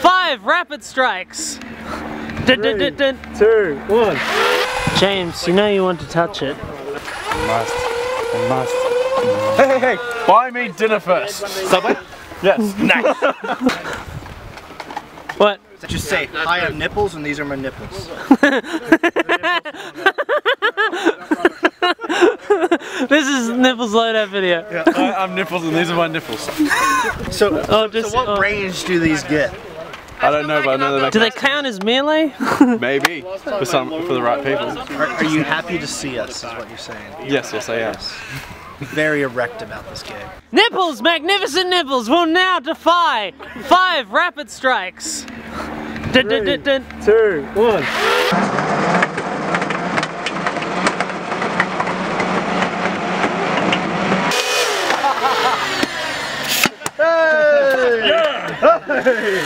5 rapid strikes. 3, 2, 1. James, you know you want to touch it. I must. Hey, buy me dinner first. Subway? Yes. Nice. What? Just say, I have nipples and these are my nipples. This is Nipples Loadout video. Yeah, I'm nipples and these are my nipples. So just- what range do these get? I don't know, but I know they make Do they count as melee? maybe for the right people. Are you happy to see us, is what you're saying? Yes, yes I am. Very erect about this game. Nipples, magnificent nipples, will now defy 5 rapid strikes. 3, 2, 1. Hey!